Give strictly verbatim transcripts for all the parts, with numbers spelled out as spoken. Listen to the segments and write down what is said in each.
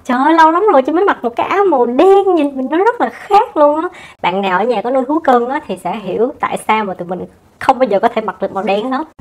Trời ơi, lâu lắm rồi Trinh mới mặc một cái áo màu đen, nhìn mình nó rất là khác luôn á. Bạn nào ở nhà có nuôi thú cưng á thì sẽ hiểu tại sao mà tụi mình không bao giờ có thể mặc được màu đen hết.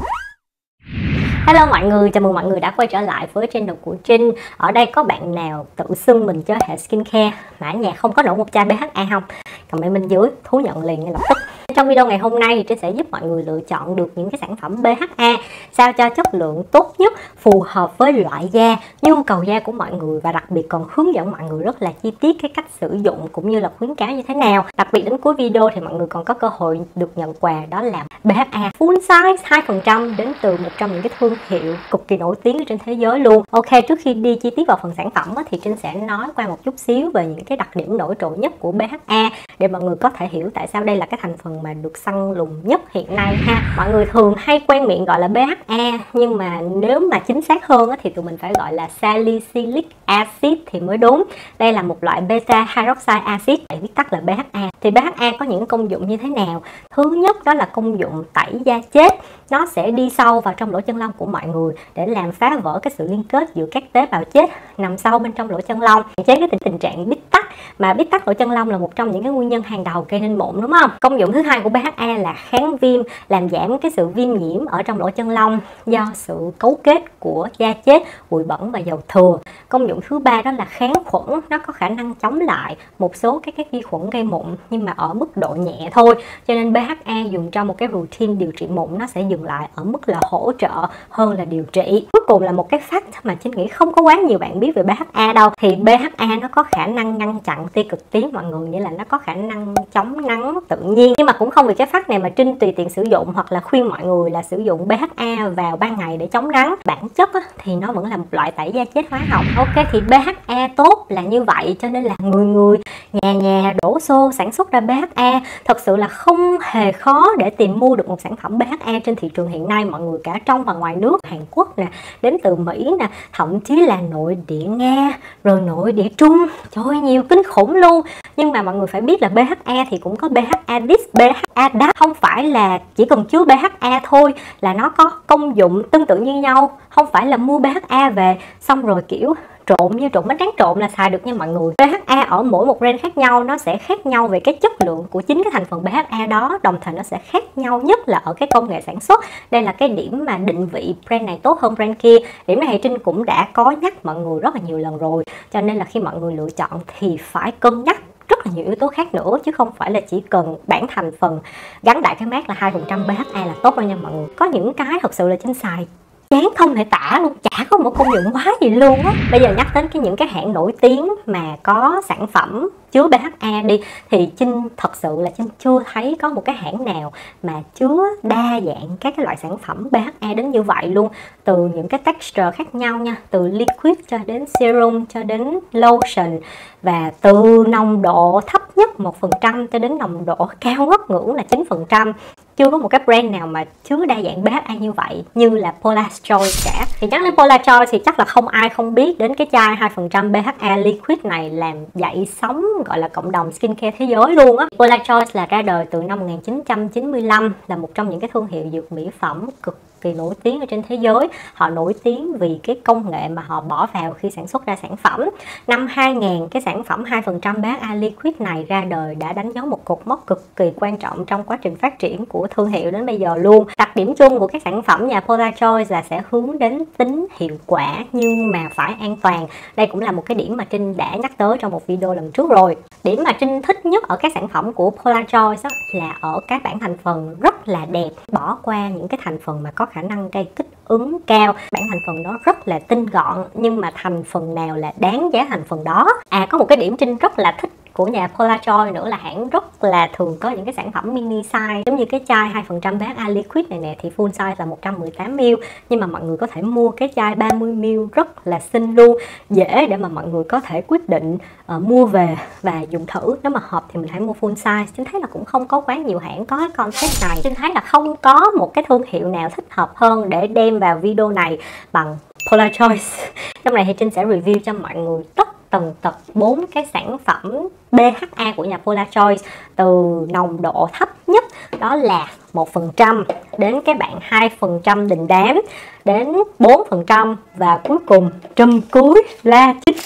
Hello mọi người, chào mừng mọi người đã quay trở lại với channel của Trinh. Ở đây có bạn nào tự xưng mình chơi hệ skincare mà ở nhà không có đủ một chai bê hát a không? Comment bên dưới, thú nhận liền ngay lập tức. Trong video ngày hôm nay thì Trinh sẽ giúp mọi người lựa chọn được những cái sản phẩm bê hát a sao cho chất lượng tốt nhất, phù hợp với loại da, nhu cầu da của mọi người, và đặc biệt còn hướng dẫn mọi người rất là chi tiết cái cách sử dụng cũng như là khuyến cáo như thế nào. Đặc biệt đến cuối video thì mọi người còn có cơ hội được nhận quà, đó là bê hát a full size hai phần trăm đến từ một trong những cái thương hiệu cực kỳ nổi tiếng trên thế giới luôn. Ok, trước khi đi chi tiết vào phần sản phẩm thì Trinh sẽ nói qua một chút xíu về những cái đặc điểm nổi trội nhất của bê hát a để mọi người có thể hiểu tại sao đây là cái thành phần mà được săn lùng nhất hiện nay ha. Mọi người thường hay quen miệng gọi là bê hát a, nhưng mà nếu mà chính xác hơn thì tụi mình phải gọi là salicylic acid thì mới đúng. Đây là một loại beta hydroxide acid, viết tắt là bê hát a. Thì bê hát a có những công dụng như thế nào? Thứ nhất đó là công dụng tẩy da chết. Nó sẽ đi sâu vào trong lỗ chân lông của mọi người để làm phá vỡ cái sự liên kết giữa các tế bào chết nằm sâu bên trong lỗ chân lông, hạn chế cái tình, tình trạng bít tắc. Mà bít tắc lỗ chân lông là một trong những cái nguyên nhân hàng đầu gây nên mụn, đúng không? Công dụng thứ hai của bê hát a là kháng viêm, làm giảm cái sự viêm nhiễm ở trong lỗ chân lông do sự cấu kết của da chết, bụi bẩn và dầu thừa. Công dụng thứ ba đó là kháng khuẩn, nó có khả năng chống lại một số các cái vi khuẩn gây mụn nhưng mà ở mức độ nhẹ thôi. Cho nên bê hát a dùng trong một cái routine điều trị mụn nó sẽ dừng lại ở mức là hỗ trợ hơn là điều trị. Cuối cùng là một cái fact mà Trinh nghĩ không có quá nhiều bạn biết về bê hát a đâu, thì bê hát a nó có khả năng ngăn chặn tia cực tím mọi người, nghĩa là nó có khả năng chống nắng tự nhiên. Nhưng mà cũng không vì cái fact này mà Trinh tùy tiện sử dụng hoặc là khuyên mọi người là sử dụng bê hát a vào ban ngày để chống nắng. Bản chất á, thì nó vẫn là một loại tẩy da chết hóa học. Ok, thì bê hát a tốt là như vậy, cho nên là người người nhà nhà đổ xô sản xuất ra bê hát a. Thật sự là không hề khó để tìm mua được một sản phẩm bê hát a trên thị trường hiện nay mọi người, cả trong và ngoài nước, Hàn Quốc nè, đến từ Mỹ nè, thậm chí là nội địa Nga, rồi nội địa Trung. Trời ơi, nhiều kinh khủng luôn. Nhưng mà mọi người phải biết là bê hát a thì cũng có bê hát a dis, bê hát a đát. Không phải là chỉ cần chứa bê hát a thôi là nó có công dụng tương tự như nhau. Không phải là mua bê hát a về xong rồi kiểu trộn như trộn bánh tráng trộn là xài được nha mọi người. bê hát a ở mỗi một brand khác nhau nó sẽ khác nhau về cái chất lượng của chính cái thành phần bê hát a đó, đồng thời nó sẽ khác nhau nhất là ở cái công nghệ sản xuất. Đây là cái điểm mà định vị brand này tốt hơn brand kia. Điểm này thì Trinh cũng đã có nhắc mọi người rất là nhiều lần rồi, cho nên là khi mọi người lựa chọn thì phải cân nhắc rất là nhiều yếu tố khác nữa, chứ không phải là chỉ cần bản thành phần gắn đại cái mác là hai phần trăm bê hát a là tốt đâu nha mọi người. Có những cái thật sự là Trinh xài chán không thể tả luôn, chả có một công dụng quá gì luôn á. Bây giờ nhắc đến cái những cái hãng nổi tiếng mà có sản phẩm chứa bê hát a đi, thì Trinh thật sự là Trinh chưa thấy có một cái hãng nào mà chứa đa dạng các cái loại sản phẩm bê hát a đến như vậy luôn. Từ những cái texture khác nhau nha, từ liquid cho đến serum cho đến lotion, và từ nồng độ thấp nhất một phần trăm cho đến nồng độ cao ngất ngưỡng là chín phần trăm. Chưa có một cái brand nào mà chứa đa dạng bê hát a như vậy như là Paula's Choice cả. Thì nhắc đến Paula's Choice thì chắc là không ai không biết đến cái chai hai phần trăm bê hát a liquid này làm dậy sóng gọi là cộng đồng skincare thế giới luôn á. Paula's Choice là ra đời từ năm một nghìn chín trăm chín mươi lăm, là một trong những cái thương hiệu dược mỹ phẩm cực kỳ nổi tiếng ở trên thế giới. Họ nổi tiếng vì cái công nghệ mà họ bỏ vào khi sản xuất ra sản phẩm. Năm hai nghìn, cái sản phẩm hai phần trăm bê hát a liquid này ra đời đã đánh dấu một cột mốc cực kỳ quan trọng trong quá trình phát triển của thương hiệu đến bây giờ luôn. Đặc điểm chung của các sản phẩm nhà Paula's Choice là sẽ hướng đến tính hiệu quả nhưng mà phải an toàn. Đây cũng là một cái điểm mà Trinh đã nhắc tới trong một video lần trước rồi. Điểm mà Trinh thích nhất ở các sản phẩm của Paula's Choice là ở các bảng thành phần rất là đẹp, bỏ qua những cái thành phần mà có khả năng gây kích ứng cao. Bảng thành phần đó rất là tinh gọn, nhưng mà thành phần nào là đáng giá thành phần đó. À, có một cái điểm Trinh rất là thích của nhà Paula's Choice nữa là hãng rất là thường có những cái sản phẩm mini size, giống như cái chai hai phần trăm bê hát a liquid này nè, thì full size là một trăm mười tám mi li lít, nhưng mà mọi người có thể mua cái chai ba mươi mi li lít rất là xinh luôn, dễ để mà mọi người có thể quyết định uh, mua về và dùng thử. Nếu mà hợp thì mình hãy mua full size. Chính thấy là cũng không có quá nhiều hãng có cái concept này. Chính thấy là không có một cái thương hiệu nào thích hợp hơn để đem vào video này bằng Paula's Choice. Trong này thì Trinh sẽ review cho mọi người tất tần tật bốn cái sản phẩm bê hát a của nhà Paula's Choice, từ nồng độ thấp nhất đó là một phần trăm đến cái bạn hai phần trăm đình đám, đến bốn phần trăm, và cuối cùng trùm cuối là chín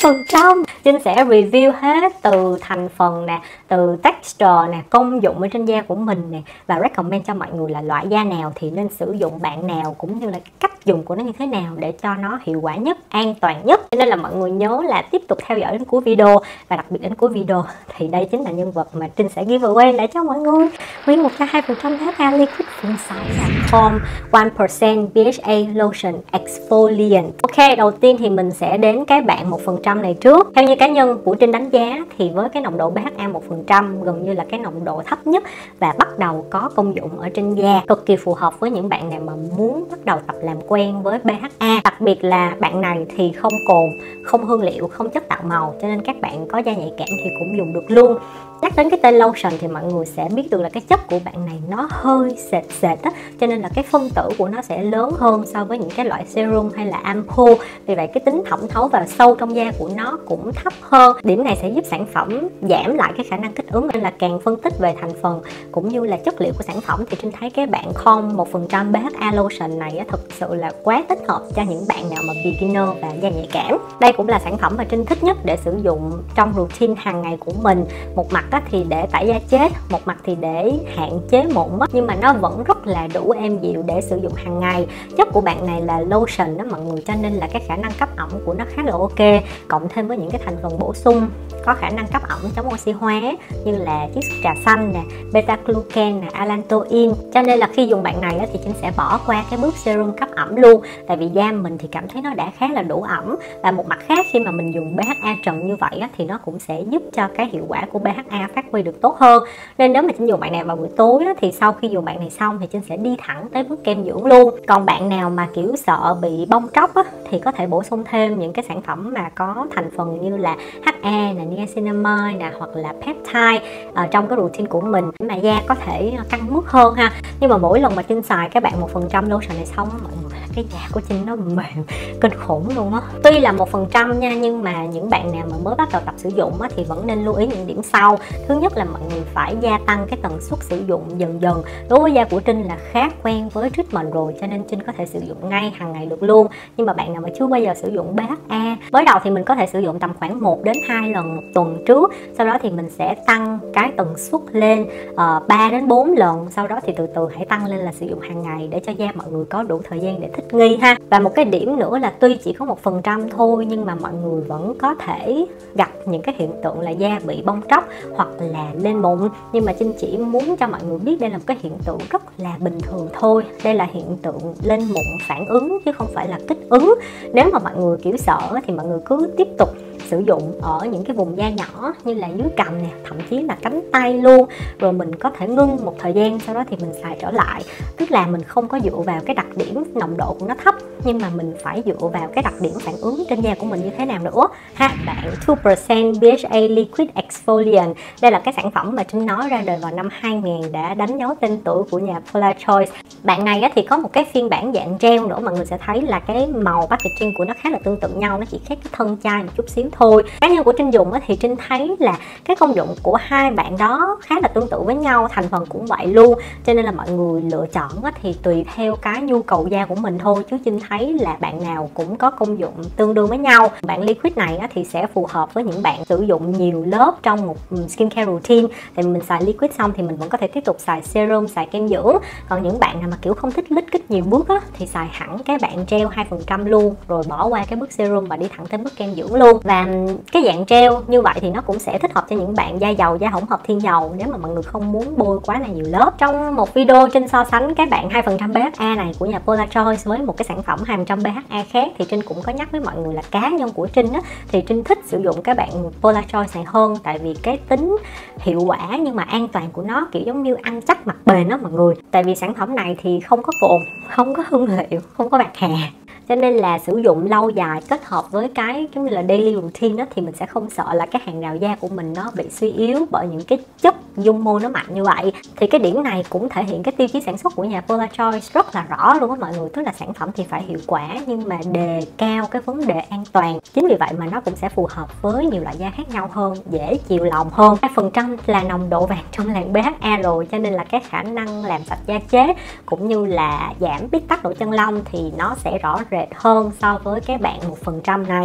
phần trăm. Trinh sẽ review hết từ thành phần nè, từ texture nè, công dụng ở trên da của mình nè, và recommend cho mọi người là loại da nào thì nên sử dụng, bạn nào, cũng như là cách dùng của nó như thế nào để cho nó hiệu quả nhất, an toàn nhất. Cho nên là mọi người nhớ là tiếp tục theo dõi đến cuối video, và đặc biệt đến cuối video thì đây chính là nhân vật mà Trinh sẽ giveaway lại cho mọi người nguyên một chai hai phần trăm bê hát a liquid full size là Calm one percent bê hát a lotion exfoliant. Ok, đầu tiên thì mình sẽ đến cái bạn một phần trăm này trước. Theo như cá nhân của Trinh đánh giá thì với cái nồng độ bê hát a một phần trăm gần như là cái nồng độ thấp nhất và bắt đầu có công dụng ở trên da, cực kỳ phù hợp với những bạn nào mà muốn bắt đầu tập làm quen với bê hát a. Đặc biệt là bạn này thì không cồn, không hương liệu, không chất tạo màu, cho nên các bạn có da nhạy cảm thì cũng dùng được luôn. Nhắc đến cái tên lotion thì mọi người sẽ biết được là cái chất của bạn này nó hơi sệt sệt á, cho nên là cái phân tử của nó sẽ lớn hơn so với những cái loại serum hay là ampoule. Vì vậy cái tính thẩm thấu vào sâu trong da của nó cũng thấp hơn. Điểm này sẽ giúp sản phẩm giảm lại cái khả năng kích ứng, nên là càng phân tích về thành phần cũng như là chất liệu của sản phẩm thì Trinh thấy cái bạn Calm một phần trăm bê hát a lotion này á, thực sự là quá thích hợp cho những bạn nào mà beginner và da nhạy cảm. Đây cũng là sản phẩm mà Trinh thích nhất để sử dụng trong routine hàng ngày của mình. Một mặt thì để tẩy da chết, một mặt thì để hạn chế mụn mất, nhưng mà nó vẫn rất là đủ êm dịu để sử dụng hàng ngày. Chất của bạn này là lotion đó mọi người, cho nên là cái khả năng cấp ẩm của nó khá là ok, cộng thêm với những cái thành phần bổ sung có khả năng cấp ẩm chống oxy hóa như là chiết xuất trà xanh nè, beta glucan nè, allantoin. Cho nên là khi dùng bạn này thì Trinh sẽ bỏ qua cái bước serum cấp ẩm luôn, tại vì da mình thì cảm thấy nó đã khá là đủ ẩm. Và một mặt khác, khi mà mình dùng bê hát a trần như vậy thì nó cũng sẽ giúp cho cái hiệu quả của bê hát a phát huy được tốt hơn. Nên nếu mà Trinh dùng bạn này vào buổi tối thì sau khi dùng bạn này xong thì Trinh sẽ đi thẳng tới bước kem dưỡng luôn. Còn bạn nào mà kiểu sợ bị bong tróc á, thì có thể bổ sung thêm những cái sản phẩm mà có thành phần như là hát a nè, niacinamide nè, hoặc là peptide ở trong cái routine của mình để mà da có thể căng mướt hơn ha. Nhưng mà mỗi lần mà Trinh xài các bạn một phần trăm lotion này xong mọi người, cái da của Trinh nó mềm kinh khủng luôn á. Tuy là một phần trăm nha, nhưng mà những bạn nào mà mới bắt đầu tập sử dụng á, thì vẫn nên lưu ý những điểm sau. Thứ nhất là mọi người phải gia tăng cái tần suất sử dụng dần dần. Đối với da của Trinh là khá quen với treatment rồi, cho nên Trinh có thể sử dụng ngay hàng ngày được luôn. Nhưng mà bạn nào mà chưa bao giờ sử dụng bê hát a, mới đầu thì mình có thể sử dụng tầm khoảng một đến hai lần một tuần trước, sau đó thì mình sẽ tăng cái tần suất lên uh, ba đến bốn lần, sau đó thì từ từ hãy tăng lên là sử dụng hàng ngày để cho da mọi người có đủ thời gian để thích nghi ha. Và một cái điểm nữa là tuy chỉ có một phần trăm thôi, nhưng mà mọi người vẫn có thể gặp những cái hiện tượng là da bị bong tróc hoặc là lên mụn. Nhưng mà Trinh chỉ muốn cho mọi người biết đây là một cái hiện tượng rất là bình thường thôi. Đây là hiện tượng lên mụn phản ứng chứ không phải là kích ứng. Nếu mà mọi người kiểu sợ thì mọi người cứ tiếp tục sử dụng ở những cái vùng da nhỏ như là dưới cằm nè, thậm chí là cánh tay luôn, rồi mình có thể ngưng một thời gian, sau đó thì mình xài trở lại. Tức là mình không có dựa vào cái đặc điểm nồng độ của nó thấp, nhưng mà mình phải dựa vào cái đặc điểm phản ứng trên da của mình như thế nào nữa ha. Bạn two percent bê hát a liquid exfoliant, đây là cái sản phẩm mà Trinh nói ra đời vào năm hai nghìn, đã đánh dấu tên tuổi của nhà Polar Choice. Bạn này thì có một cái phiên bản dạng gel nữa, mọi người sẽ thấy là cái màu packaging của nó khá là tương tự nhau, nó chỉ khác cái thân chai một chút xíu thôi. Cá nhân của Trinh dùng thì Trinh thấy là cái công dụng của hai bạn đó khá là tương tự với nhau, thành phần cũng vậy luôn, cho nên là mọi người lựa chọn thì tùy theo cái nhu cầu da của mình thôi, chứ Trinh thấy là bạn nào cũng có công dụng tương đương với nhau. Bạn liquid này thì sẽ phù hợp với những bạn sử dụng nhiều lớp trong một skincare routine, tại vì mình xài liquid xong thì mình vẫn có thể tiếp tục xài serum, xài kem dưỡng. Còn những bạn nào mà kiểu không thích lít kích nhiều bước á, thì xài hẳn cái bạn gel hai phần trăm luôn, rồi bỏ qua cái bước serum và đi thẳng tới bước kem dưỡng luôn. Và cái dạng gel như vậy thì nó cũng sẽ thích hợp cho những bạn da dầu, da hỗn hợp thiên dầu, nếu mà mọi người không muốn bôi quá là nhiều lớp. Trong một video Trinh so sánh cái bạn hai phần trăm bê hát a này của nhà Polar Choice với một cái sản phẩm hai phần trăm bê hát a khác, thì Trinh cũng có nhắc với mọi người là cá nhân của Trinh á, thì Trinh thích sử dụng cái bạn Polar Choice này hơn, tại vì cái tính hiệu quả nhưng mà an toàn của nó kiểu giống như ăn chắc mặt bền đó mọi người. Tại vì sản phẩm này thì không có cồn, không có hương liệu, không có bạc hà, cho nên là sử dụng lâu dài kết hợp với cái giống như là daily routine đó, thì mình sẽ không sợ là cái hàng rào da của mình nó bị suy yếu bởi những cái chất dung môi nó mạnh như vậy. Thì cái điểm này cũng thể hiện cái tiêu chí sản xuất của nhà Polar Choice rất là rõ luôn á mọi người, tức là sản phẩm thì phải hiệu quả nhưng mà đề cao cái vấn đề an toàn. Chính vì vậy mà nó cũng sẽ phù hợp với nhiều loại da khác nhau hơn, dễ chiều lòng hơn. hai phần trăm là nồng độ vàng trong làn bê hát a rồi, cho nên là cái khả năng làm sạch da chết cũng như là giảm bít tắc lỗ chân lông thì nó sẽ rõ rệt hơn so với cái bạn một phần trăm này.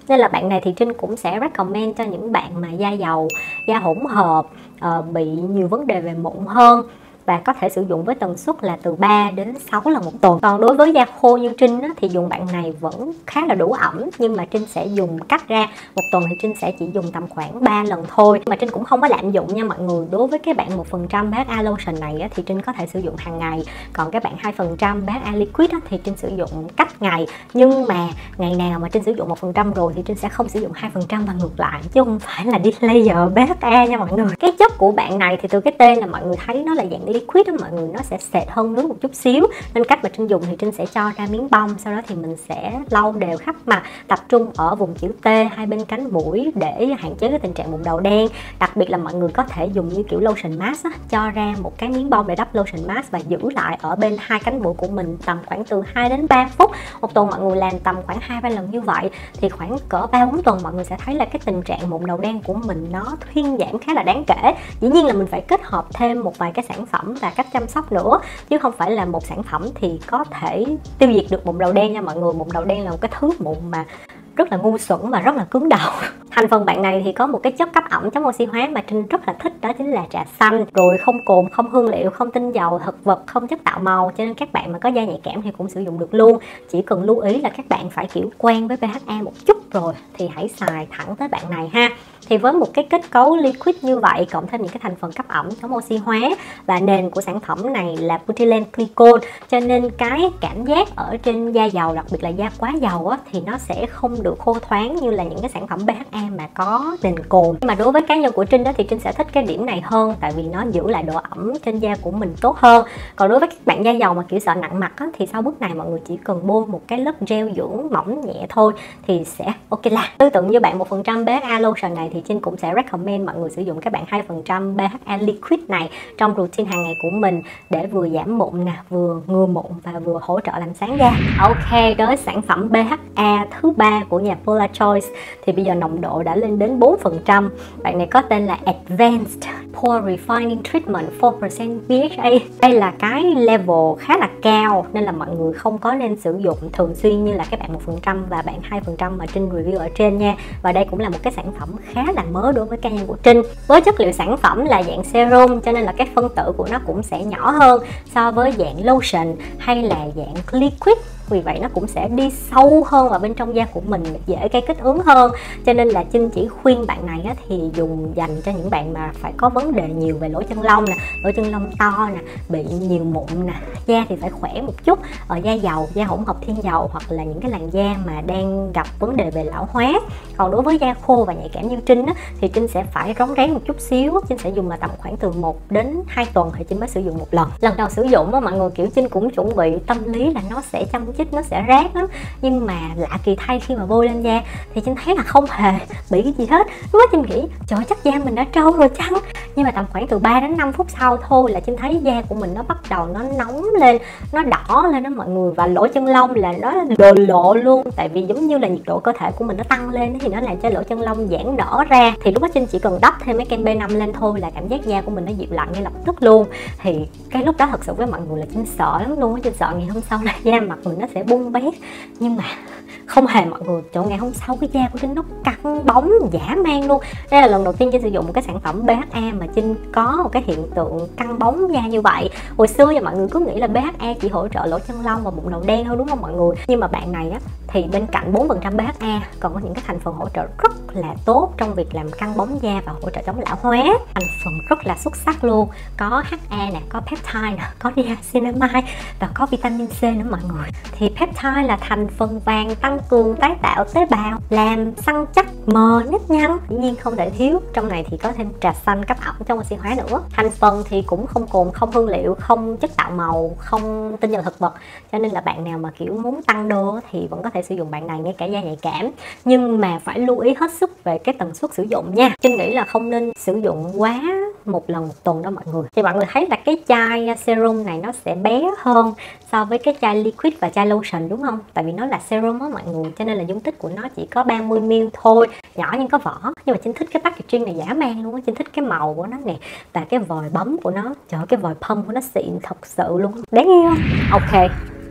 Nên là bạn này thì Trinh cũng sẽ recommend cho những bạn mà da dầu, da hỗn hợp, uh, bị nhiều vấn đề về mụn hơn, và có thể sử dụng với tần suất là từ ba đến sáu lần một tuần. Còn đối với da khô như Trinh á, thì dùng bạn này vẫn khá là đủ ẩm, nhưng mà Trinh sẽ dùng cắt ra. Một tuần thì Trinh sẽ chỉ dùng tầm khoảng ba lần thôi, mà Trinh cũng không có lạm dụng nha mọi người. Đối với cái bạn một phần trăm pê hát a lotion này á, thì Trinh có thể sử dụng hàng ngày. Còn cái bạn hai phần trăm pê hát a liquid á, thì Trinh sử dụng cách ngày. Nhưng mà ngày nào mà Trinh sử dụng một phần trăm rồi thì Trinh sẽ không sử dụng hai phần trăm và ngược lại, chứ không phải là đi layer pê hát a nha mọi người. Cái chất của bạn này thì từ cái tên là mọi người thấy nó là dạng liquid đó mọi người, nó sẽ sệt hơn nước một chút xíu, nên cách mà Trinh dùng thì Trinh sẽ cho ra miếng bông, sau đó thì mình sẽ lau đều khắp mặt, tập trung ở vùng chữ T hai bên cánh mũi để hạn chế cái tình trạng mụn đầu đen. Đặc biệt là mọi người có thể dùng như kiểu lotion mask á, cho ra một cái miếng bông để đắp lotion mask và giữ lại ở bên hai cánh mũi của mình tầm khoảng từ hai đến ba phút. Một tuần mọi người làm tầm khoảng hai ba lần như vậy thì khoảng cỡ ba bốn tuần mọi người sẽ thấy là cái tình trạng mụn đầu đen của mình nó thuyên giảm khá là đáng kể. Dĩ nhiên là mình phải kết hợp thêm một vài cái sản phẩm và cách chăm sóc nữa, chứ không phải là một sản phẩm thì có thể tiêu diệt được mụn đầu đen nha mọi người. Mụn đầu đen là một cái thứ mụn mà rất là ngu xuẩn và rất là cứng đầu. Thành phần bạn này thì có một cái chất cấp ẩm chống oxy hóa mà Trinh rất là thích, đó chính là trà xanh. Rồi không cồn, không hương liệu, không tinh dầu thực vật, không chất tạo màu, cho nên các bạn mà có da nhạy cảm thì cũng sử dụng được luôn. Chỉ cần lưu ý là các bạn phải kiểu quen với pê hát a một chút rồi thì hãy xài thẳng tới bạn này ha. Thì với một cái kết cấu liquid như vậy, cộng thêm những cái thành phần cấp ẩm chống oxy hóa, và nền của sản phẩm này là butylene glycol, cho nên cái cảm giác ở trên da dầu, đặc biệt là da quá dầu á, thì nó sẽ không được khô thoáng như là những cái sản phẩm pê hát a mà có nền cồn. Nhưng mà đối với cá nhân của Trinh đó thì Trinh sẽ thích cái điểm này hơn, tại vì nó giữ lại độ ẩm trên da của mình tốt hơn. Còn đối với các bạn da dầu mà kiểu sợ nặng mặt á, thì sau bước này mọi người chỉ cần bôi một cái lớp gel dưỡng mỏng nhẹ thôi thì sẽ ok là. Tương tự như bạn một phần trăm pê hát a lotion này thì Trinh cũng sẽ recommend mọi người sử dụng các bạn hai phần trăm pê hát a liquid này trong routine hàng ngày của mình để vừa giảm mụn nè, vừa ngừa mụn và vừa hỗ trợ làm sáng da. Ok, đối với sản phẩm pê hát a thứ ba của nhà Polar Choice thì bây giờ nồng độ đã lên đến bốn phần trăm. Bạn này có tên là Advanced Pore Refining Treatment bốn phần trăm pê hát a. Đây là cái level khá là cao nên là mọi người không có nên sử dụng thường xuyên như là các bạn một phần trăm và bạn hai phần trăm mà Trinh review ở trên nha. Và đây cũng là một cái sản phẩm khá là mới đối với cá nhân của Trinh. Với chất liệu sản phẩm là dạng serum cho nên là cái phân tử của nó cũng sẽ nhỏ hơn so với dạng lotion hay là dạng liquid. Vì vậy nó cũng sẽ đi sâu hơn vào bên trong da của mình, dễ gây kích ứng hơn. Cho nên là Trinh chỉ khuyên bạn này á, thì dùng dành cho những bạn mà phải có vấn đề nhiều về lỗ chân lông nè, lỗ chân lông to nè, bị nhiều mụn nè, da thì phải khỏe một chút, ở da dầu, da hỗn hợp thiên dầu, hoặc là những cái làn da mà đang gặp vấn đề về lão hóa. Còn đối với da khô và nhạy cảm như Trinh á, thì Trinh sẽ phải rón rén một chút xíu. Trinh sẽ dùng là tầm khoảng từ một đến hai tuần thì Trinh mới sử dụng một lần. Lần đầu sử dụng á, mọi người kiểu Trinh cũng chuẩn bị tâm lý là nó sẽ chăm chích, nó sẽ rát lắm, nhưng mà lạ kỳ thay khi mà bôi lên da thì Trinh thấy là không hề bị cái gì hết. Lúc đó Trinh nghĩ trời, chắc da mình đã trâu rồi chăng, nhưng mà tầm khoảng từ ba đến năm phút sau thôi là Trinh thấy da của mình nó bắt đầu nó nóng lên, nó đỏ lên đó mọi người, và lỗ chân lông là nó đồ lộ luôn, tại vì giống như là nhiệt độ cơ thể của mình nó tăng lên thì nó làm cho lỗ chân lông giãn nở ra. Thì lúc đó Trinh chỉ cần đắp thêm mấy kem B năm lên thôi là cảm giác da của mình nó dịu lạnh ngay lập tức luôn. Thì cái lúc đó thật sự với mọi người là Trinh sợ lắm luôn á. Trinh sợ ngày hôm sau là da mặt mình nó sẽ bung bét, nhưng mà không hề mọi người. Chỗ ngày hôm sau cái da của Trinh nó căng bóng dã man luôn. Đây là lần đầu tiên Trinh sử dụng một cái sản phẩm pê hát a mà Trinh có một cái hiện tượng căng bóng da như vậy. Hồi xưa giờ mọi người cứ nghĩ là pê hát a chỉ hỗ trợ lỗ chân lông và mụn đầu đen thôi đúng không mọi người, nhưng mà bạn này á thì bên cạnh bốn phần trăm pê hát a còn có những cái thành phần hỗ trợ rất là tốt trong việc làm căng bóng da và hỗ trợ chống lão hóa. Thành phần rất là xuất sắc luôn, có hát a nè, có peptide nè, có niacinamide và có vitamin C nữa mọi người. Thì peptide là thành phần vàng tăng cường tái tạo tế bào, làm săn chắc mờ nếp nhăn, dĩ nhiên không thể thiếu. Trong này thì có thêm trà xanh cấp ẩm trong oxy hóa nữa. Thành phần thì cũng không cồn, không hương liệu, không chất tạo màu, không tinh dầu thực vật, cho nên là bạn nào mà kiểu muốn tăng đô thì vẫn có thể sử dụng bạn này ngay cả da nhạy cảm. Nhưng mà phải lưu ý hết sức về cái tần suất sử dụng nha. Trinh nghĩ là không nên sử dụng quá một lần một tuần đó mọi người. Thì mọi người thấy là cái chai serum này nó sẽ bé hơn so với cái chai liquid và chai lotion đúng không? Tại vì nó là serum á mọi người, cho nên là dung tích của nó chỉ có ba mươi mi li lít thôi, nhỏ nhưng có vỏ. Nhưng mà Trinh thích cái packaging này dã man luôn á. Trinh thích cái màu của nó nè, và cái vòi bấm của nó. Trời ơi, cái vòi pump của nó xịn thật sự luôn, đáng yêu. Ok,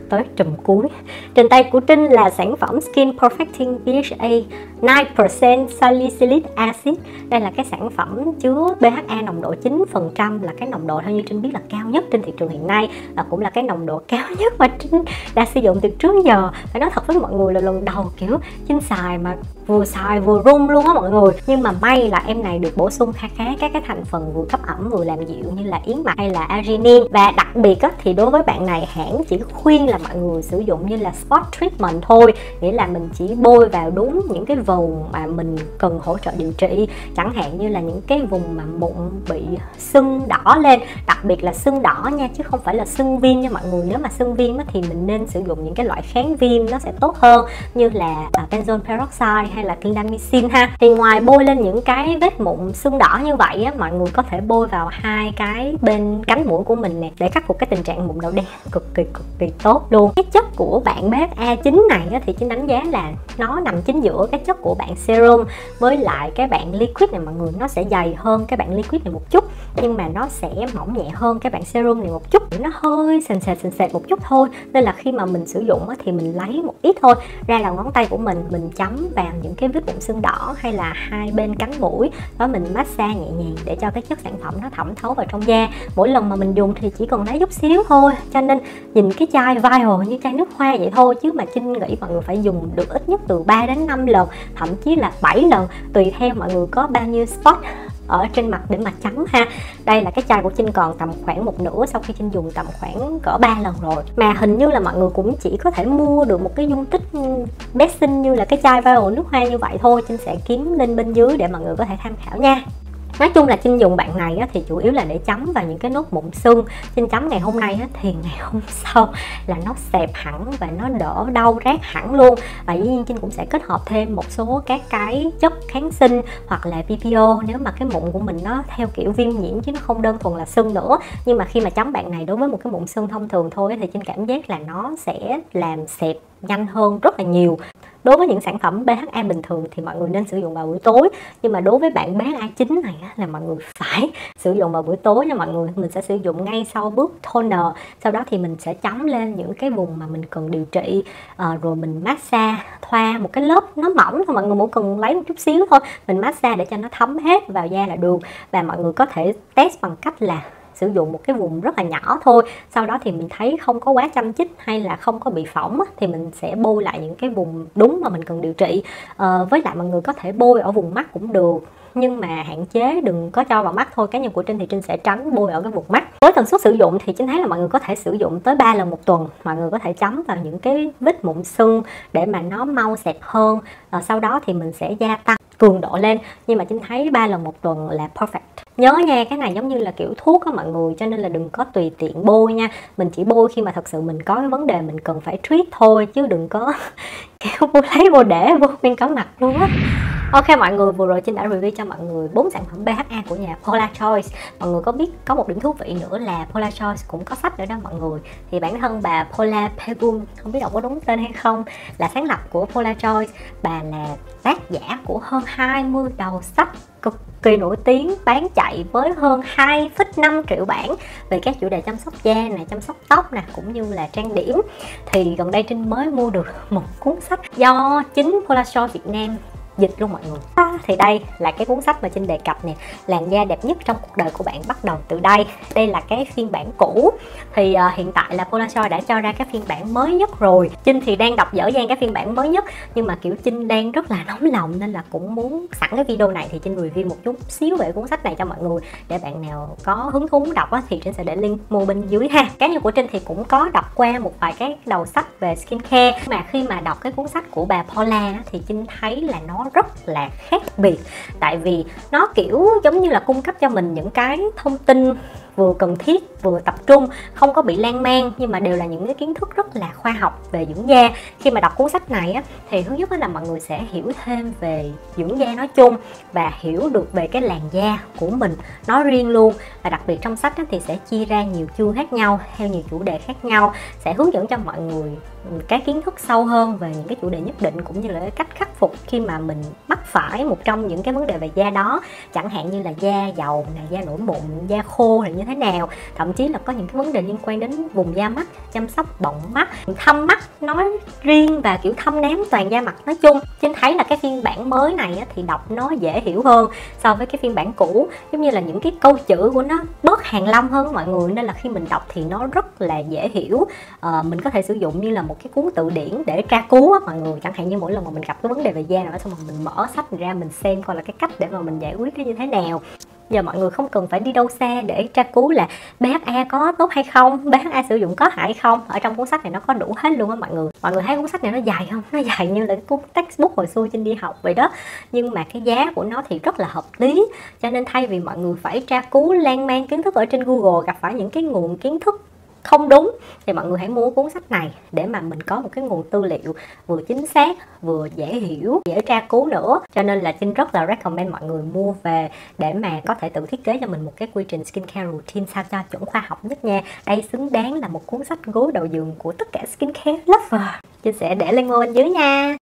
tới trùm cuối. Trên tay của Trinh là sản phẩm Skin Perfecting pê hát a chín phần trăm Salicylic Acid. Đây là cái sản phẩm chứa pê hát a nồng độ chín phần trăm, là cái nồng độ theo như Trinh biết là cao nhất trên thị trường hiện nay, và cũng là cái nồng độ cao nhất mà Trinh đã sử dụng từ trước giờ. Phải nói thật với mọi người là lần đầu kiểu Trinh xài mà vừa xài vừa run luôn á mọi người. Nhưng mà may là em này được bổ sung khá khá các cái thành phần vừa cấp ẩm vừa làm dịu như là yến mạch hay là arginine. Và đặc biệt á, thì đối với bạn này hãng chỉ khuyên là mọi người sử dụng như là spot treatment thôi, nghĩa là mình chỉ bôi vào đúng những cái vùng mà mình cần hỗ trợ điều trị, chẳng hạn như là những cái vùng mà mụn bị sưng đỏ lên, đặc biệt là sưng đỏ nha, chứ không phải là sưng viêm nha mọi người. Nếu mà sưng viêm á, thì mình nên sử dụng những cái loại kháng viêm nó sẽ tốt hơn, như là benzoyl peroxide hay là clindamycin ha. Thì ngoài bôi lên những cái vết mụn sưng đỏ như vậy á, mọi người có thể bôi vào hai cái bên cánh mũi của mình nè, để khắc phục cái tình trạng mụn đậu đen cực kỳ cực kỳ tốt luôn. Cái chất của bạn pê hát a chín này á, thì Trinh đánh giá là nó nằm chính giữa cái chất của bạn serum với lại cái bạn liquid này mọi người. Nó sẽ dày hơn cái bạn liquid này một chút, nhưng mà nó sẽ mỏng nhẹ hơn cái bạn serum này một chút, nó hơi sền sệt sền sệt một chút thôi. Nên là khi mà mình sử dụng á, thì mình lấy một ít thôi ra đầu ngón tay của mình, mình chấm vào những cái vết mụn sưng đỏ hay là hai bên cánh mũi đó, mình massage nhẹ nhàng để cho cái chất sản phẩm nó thẩm thấu vào trong da. Mỗi lần mà mình dùng thì chỉ cần lấy chút xíu thôi, cho nên nhìn cái chai viral như chai nước hoa vậy thôi, chứ mà Trinh nghĩ mọi người phải dùng được ít nhất từ ba đến năm lần, thậm chí là bảy lần, tùy theo mọi người có bao nhiêu spot ở trên mặt để mà chấm ha. Đây là cái chai của Trinh còn tầm khoảng một nửa sau khi Trinh dùng tầm khoảng cỡ ba lần rồi, mà hình như là mọi người cũng chỉ có thể mua được một cái dung tích bé xinh như là cái chai viral nước hoa như vậy thôi. Trinh sẽ kiếm link bên dưới để mọi người có thể tham khảo nha. Nói chung là Trinh dùng bạn này á, thì chủ yếu là để chấm vào những cái nốt mụn sưng. Trinh chấm ngày hôm nay á, thì ngày hôm sau là nó xẹp hẳn và nó đỡ đau rát hẳn luôn. Và dĩ nhiên Trinh cũng sẽ kết hợp thêm một số các cái chất kháng sinh hoặc là pê pê ô nếu mà cái mụn của mình nó theo kiểu viêm nhiễm chứ nó không đơn thuần là sưng nữa. Nhưng mà khi mà chấm bạn này đối với một cái mụn sưng thông thường thôi thì Trinh cảm giác là nó sẽ làm xẹp nhanh hơn rất là nhiều. Đối với những sản phẩm pê hát a bình thường thì mọi người nên sử dụng vào buổi tối, nhưng mà đối với bạn pê hát a chín này á, là mọi người phải sử dụng vào buổi tối nha mọi người. Mình sẽ sử dụng ngay sau bước toner, sau đó thì mình sẽ chấm lên những cái vùng mà mình cần điều trị, à, rồi mình massage, thoa một cái lớp nó mỏng thôi, mọi người muốn cần lấy một chút xíu thôi, mình massage để cho nó thấm hết vào da là được. Và mọi người có thể test bằng cách là sử dụng một cái vùng rất là nhỏ thôi, sau đó thì mình thấy không có quá châm chích hay là không có bị phỏng thì mình sẽ bôi lại những cái vùng đúng mà mình cần điều trị. À, với lại mọi người có thể bôi ở vùng mắt cũng được, nhưng mà hạn chế đừng có cho vào mắt thôi. Cá nhân của Trinh thì Trinh sẽ tránh bôi ở cái vùng mắt. Với tần suất sử dụng thì Trinh thấy là mọi người có thể sử dụng tới ba lần một tuần. Mọi người có thể chấm vào những cái vết mụn sưng để mà nó mau xẹp hơn. À, sau đó thì mình sẽ gia tăng cường độ lên, nhưng mà Trinh thấy ba lần một tuần là perfect. Nhớ nha, cái này giống như là kiểu thuốc á mọi người, cho nên là đừng có tùy tiện bôi nha. Mình chỉ bôi khi mà thật sự mình có cái vấn đề mình cần phải treat thôi, chứ đừng có kiểu bôi lấy bôi để bôi nguyên cả mặt luôn á. Ok mọi người, vừa rồi Trinh đã review cho mọi người bốn sản phẩm pê hát a của nhà Polar Choice. Mọi người có biết có một điểm thú vị nữa là Polar Choice cũng có sách nữa đó mọi người. Thì bản thân bà Paula Pegum, không biết đọc có đúng tên hay không, là sáng lập của Polar Choice. Bà là tác giả của hơn hai mươi đầu sách cực kỳ nổi tiếng, bán chạy với hơn hai phẩy năm triệu bản về các chủ đề chăm sóc da này, chăm sóc tóc nè, cũng như là trang điểm. Thì gần đây Trinh mới mua được một cuốn sách do chính Polar Choice Việt Nam dịch luôn mọi người. À, thì đây là cái cuốn sách mà Trinh đề cập nè, làn da đẹp nhất trong cuộc đời của bạn bắt đầu từ đây. Đây là cái phiên bản cũ, thì uh, hiện tại là Polar Choice đã cho ra cái phiên bản mới nhất rồi. Trinh thì đang đọc dở dang cái phiên bản mới nhất, nhưng mà kiểu Trinh đang rất là nóng lòng nên là cũng muốn sẵn cái video này thì Trinh review một chút xíu về cuốn sách này cho mọi người, để bạn nào có hứng thú đọc á, thì Trinh sẽ để link mua bên dưới ha. Cá nhân của Trinh thì cũng có đọc qua một vài cái đầu sách về skincare, mà khi mà đọc cái cuốn sách của bà Paula thì Trinh thấy là nó rất là khác biệt, tại vì nó kiểu giống như là cung cấp cho mình những cái thông tin vừa cần thiết vừa tập trung, không có bị lan man, nhưng mà đều là những cái kiến thức rất là khoa học về dưỡng da. Khi mà đọc cuốn sách này á, thì thứ nhất là mọi người sẽ hiểu thêm về dưỡng da nói chung và hiểu được về cái làn da của mình nói riêng luôn. Và đặc biệt trong sách á, thì sẽ chia ra nhiều chương khác nhau theo nhiều chủ đề khác nhau, sẽ hướng dẫn cho mọi người cái kiến thức sâu hơn về những cái chủ đề nhất định, cũng như là cái cách khắc phục khi mà mình mắc phải một trong những cái vấn đề về da đó, chẳng hạn như là da dầu, là da nổi mụn, da khô là như thế nào, thậm chí là có những cái vấn đề liên quan đến vùng da mắt, chăm sóc bọng mắt, thâm mắt nói riêng và kiểu thâm nám toàn da mặt nói chung. Trinh thấy là cái phiên bản mới này á, thì đọc nó dễ hiểu hơn so với cái phiên bản cũ, giống như là những cái câu chữ của nó bớt hàn lâm hơn mọi người, nên là khi mình đọc thì nó rất là dễ hiểu. À, mình có thể sử dụng như là một cái cuốn từ điển để tra cứu á mọi người, chẳng hạn như mỗi lần mà mình gặp cái vấn đề về da nào xong rồi mình mở sách ra mình xem coi là cái cách để mà mình giải quyết nó như thế nào. Giờ mọi người không cần phải đi đâu xa để tra cứu là bê hát a có tốt hay không, bê hát a sử dụng có hại không. Ở trong cuốn sách này nó có đủ hết luôn á mọi người. Mọi người thấy cuốn sách này nó dài không? Nó dài như là cái cuốn textbook hồi xưa Trinh đi học vậy đó. Nhưng mà cái giá của nó thì rất là hợp lý. Cho nên thay vì mọi người phải tra cứu lan man kiến thức ở trên Google, gặp phải những cái nguồn kiến thức không đúng, thì mọi người hãy mua cuốn sách này để mà mình có một cái nguồn tư liệu vừa chính xác, vừa dễ hiểu, dễ tra cứu nữa. Cho nên là Trinh rất là recommend mọi người mua về để mà có thể tự thiết kế cho mình một cái quy trình skincare routine sao cho chuẩn khoa học nhất nha. Đây xứng đáng là một cuốn sách gối đầu giường của tất cả skincare lover. Trinh sẽ để link bên dưới nha.